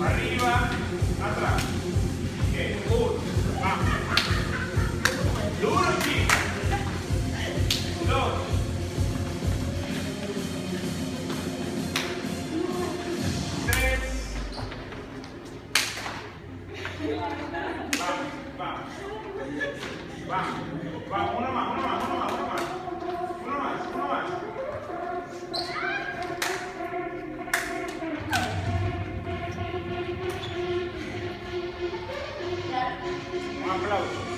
Arriba, atrás. Bien, uno, vamos. Duro, chicos. Dos. Tres. Vamos. Vamos. Vamos, uno más. Uno más. Un aplauso.